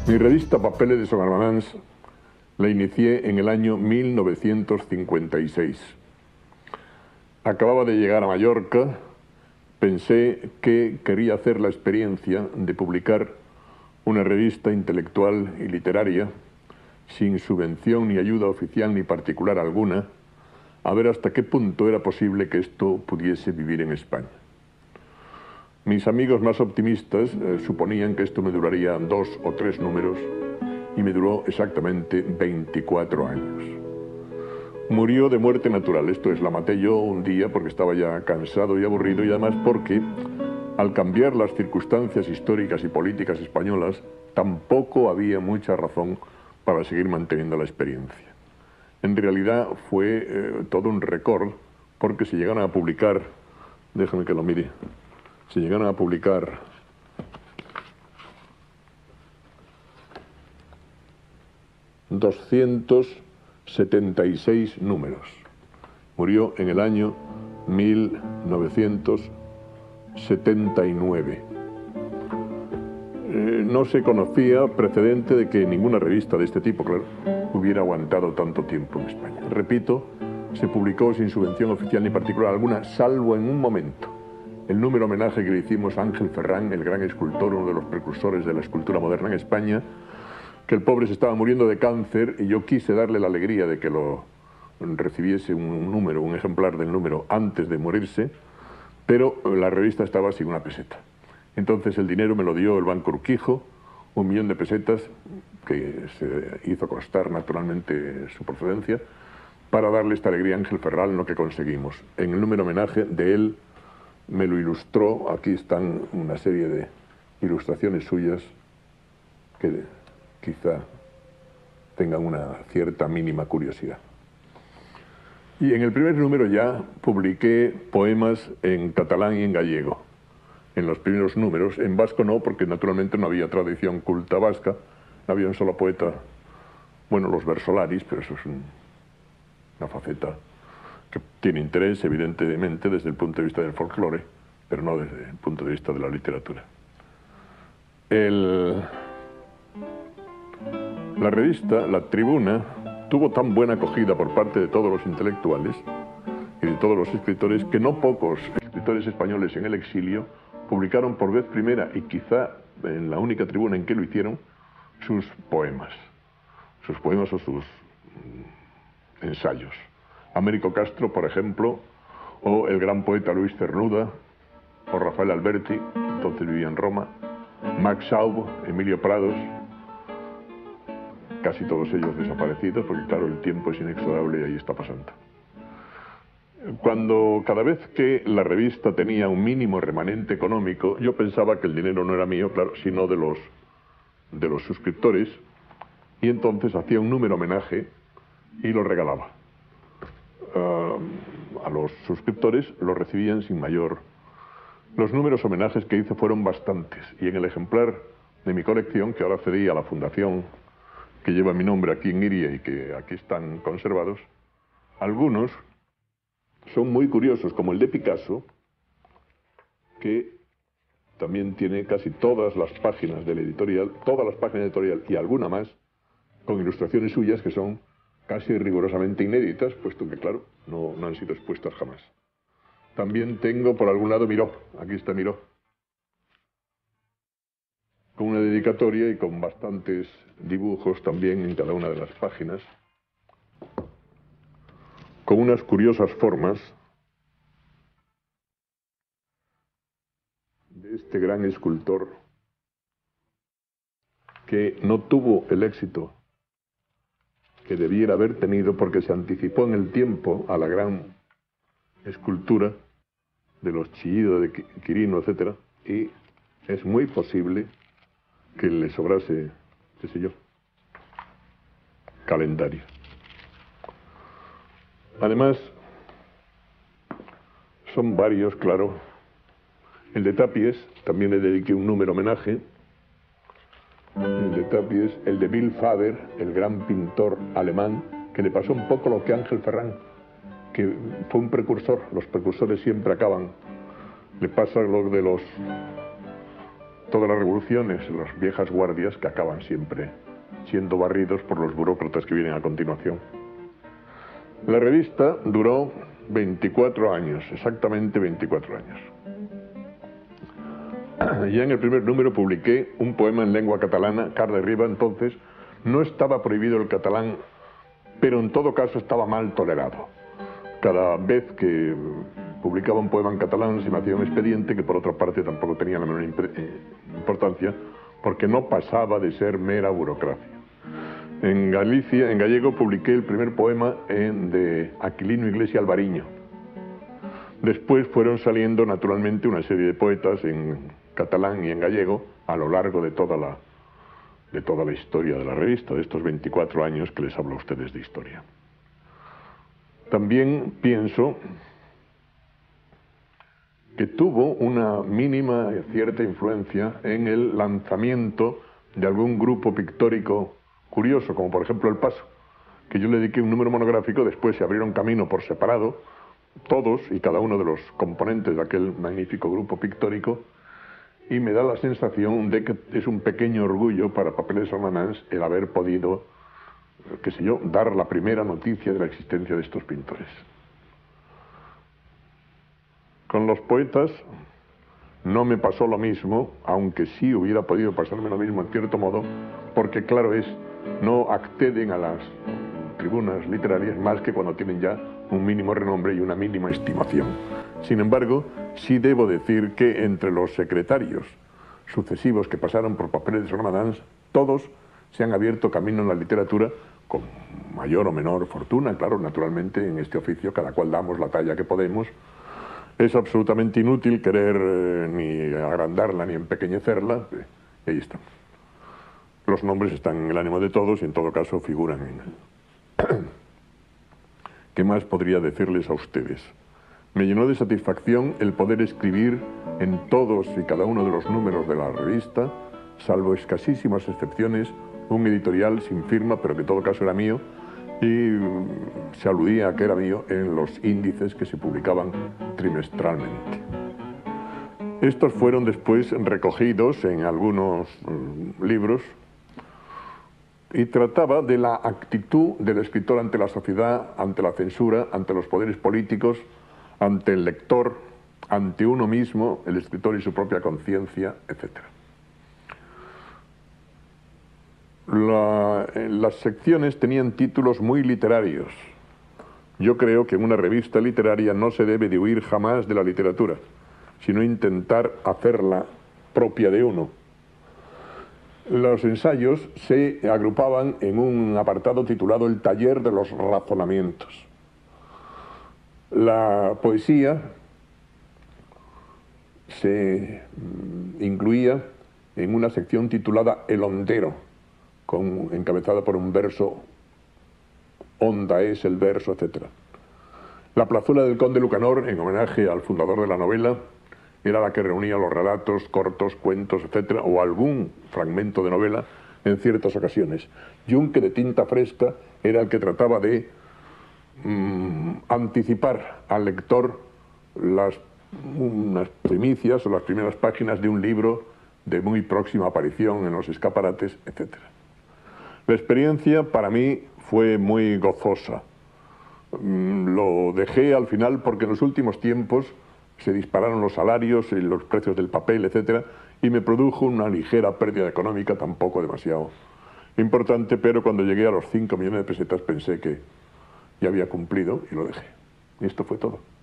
Mi revista Papeles de Son Armanans la inicié en el año 1956. Acababa de llegar a Mallorca, pensé que quería hacer la experiencia de publicar una revista intelectual y literaria sin subvención ni ayuda oficial ni particular alguna, a ver hasta qué punto era posible que esto pudiese vivir en España. Mis amigos más optimistas suponían que esto me duraría 2 o 3 números y me duró exactamente 24 años. Murió de muerte natural, esto es, la maté yo un día porque estaba ya cansado y aburrido y además porque, al cambiar las circunstancias históricas y políticas españolas, tampoco había mucha razón para seguir manteniendo la experiencia. En realidad fue todo un récord porque se llegaron a publicar, déjame que lo mire, se llegaron a publicar 276 números. Murió en el año 1979. No se conocía precedente de que ninguna revista de este tipo, claro, hubiera aguantado tanto tiempo en España. Repito, se publicó sin subvención oficial ni particular alguna, salvo en un momento. El número homenaje que le hicimos a Ángel Ferrán, el gran escultor, uno de los precursores de la escultura moderna en España, que el pobre se estaba muriendo de cáncer y yo quise darle la alegría de que lo recibiese un ejemplar del número antes de morirse, pero la revista estaba sin una peseta. Entonces el dinero me lo dio el Banco Urquijo, 1.000.000 de pesetas, que se hizo constar naturalmente su procedencia, para darle esta alegría a Ángel Ferrán, lo que conseguimos. En el número homenaje de él me lo ilustró, aquí están una serie de ilustraciones suyas que quizá tengan una cierta mínima curiosidad. Y en el primer número ya publiqué poemas en catalán y en gallego. En los primeros números, en vasco no, porque naturalmente no había tradición culta vasca, no había un solo poeta, bueno, los versolaris, pero eso es una faceta que tiene interés, evidentemente, desde el punto de vista del folclore, pero no desde el punto de vista de la literatura. La revista, La Tribuna, tuvo tan buena acogida por parte de todos los intelectuales y de todos los escritores que no pocos escritores españoles en el exilio publicaron por vez primera, y quizá en la única tribuna en que lo hicieron, sus poemas o sus ensayos. Américo Castro, por ejemplo, o el gran poeta Luis Cernuda, o Rafael Alberti, entonces vivía en Roma, Max Schaub, Emilio Prados, casi todos ellos desaparecidos, porque claro, el tiempo es inexorable y ahí está pasando. Cada vez que la revista tenía un mínimo remanente económico, yo pensaba que el dinero no era mío, claro, sino de los suscriptores, y entonces hacía un número homenaje y lo regalaba. A los suscriptores lo recibían sin mayor. Los números homenajes que hice fueron bastantes, y en el ejemplar de mi colección, que ahora cedí a la fundación que lleva mi nombre aquí en Iria y que aquí están conservados, algunos son muy curiosos, como el de Picasso, que también tiene casi todas las páginas de la editorial, y alguna más, con ilustraciones suyas que son casi rigurosamente inéditas, puesto que, claro, no han sido expuestas jamás. También tengo por algún lado Miró, aquí está Miró, con una dedicatoria y con bastantes dibujos también en cada una de las páginas, con unas curiosas formas de este gran escultor que no tuvo el éxito que debiera haber tenido porque se anticipó en el tiempo a la gran escultura de los Chillida de Quirino, etc. Y es muy posible que le sobrase, qué sé yo, calendario. Además, son varios, claro. El de Tapies, también le dediqué un número homenaje. El de Tapies, el de Bill Faber, el gran pintor alemán, que le pasó un poco lo que Ángel Ferrán, que fue un precursor. Los precursores siempre acaban. Le pasa lo de los todas las revoluciones, las viejas guardias que acaban siempre siendo barridos por los burócratas que vienen a continuación. La revista duró 24 años, exactamente 24 años. Ya en el primer número publiqué un poema en lengua catalana. Carles Riba entonces no estaba prohibido el catalán, pero en todo caso estaba mal tolerado. Cada vez que publicaba un poema en catalán se me hacía un expediente que por otra parte tampoco tenía la menor importancia, porque no pasaba de ser mera burocracia. En Galicia, en gallego, publiqué el primer poema de Aquilino Iglesia Alvariño. Después fueron saliendo naturalmente una serie de poetas en catalán y en gallego a lo largo de toda la historia de la revista, de estos 24 años que les hablo a ustedes de historia. También pienso que tuvo una mínima cierta influencia en el lanzamiento de algún grupo pictórico curioso, como por ejemplo El Paso, que yo le dediqué un número monográfico. Después se abrieron camino por separado, todos y cada uno de los componentes de aquel magnífico grupo pictórico, y me da la sensación de que es un pequeño orgullo para Papeles Ornaments el haber podido, qué sé yo, dar la primera noticia de la existencia de estos pintores. Con los poetas no me pasó lo mismo, aunque sí hubiera podido pasarme lo mismo en cierto modo, porque claro es, no acceden a las tribunas literarias más que cuando tienen ya un mínimo renombre y una mínima estimación. Sin embargo, sí debo decir que entre los secretarios sucesivos que pasaron por Papeles Ornaments, todos se han abierto camino en la literatura con mayor o menor fortuna. Claro, naturalmente en este oficio cada cual damos la talla que podemos. Es absolutamente inútil querer ni agrandarla ni empequeñecerla. Ahí están. Los nombres están en el ánimo de todos y en todo caso figuran en él. ¿Qué más podría decirles a ustedes? Me llenó de satisfacción el poder escribir en todos y cada uno de los números de la revista, salvo escasísimas excepciones, un editorial sin firma, pero que en todo caso era mío, y se aludía a que era mío en los índices que se publicaban trimestralmente. Estos fueron después recogidos en algunos libros y trataba de la actitud del escritor ante la sociedad, ante la censura, ante los poderes políticos, ante el lector, ante uno mismo, el escritor y su propia conciencia, etc. Las secciones tenían títulos muy literarios. Yo creo que en una revista literaria no se debe de huir jamás de la literatura, sino intentar hacerla propia de uno. Los ensayos se agrupaban en un apartado titulado El taller de los razonamientos. La poesía se incluía en una sección titulada El hondero, encabezada por un verso, honda es el verso, etc. La plazuela del conde Lucanor, en homenaje al fundador de la novela, era la que reunía los relatos, cortos, cuentos, etc., o algún fragmento de novela en ciertas ocasiones. Yunque de tinta fresca era el que trataba de anticipar al lector unas primicias o las primeras páginas de un libro de muy próxima aparición en los escaparates, etc. La experiencia para mí fue muy gozosa. Lo dejé al final porque en los últimos tiempos se dispararon los salarios y los precios del papel, etc., y me produjo una ligera pérdida económica, tampoco demasiado importante, pero cuando llegué a los 5 millones de pesetas pensé que ya había cumplido y lo dejé. Y esto fue todo.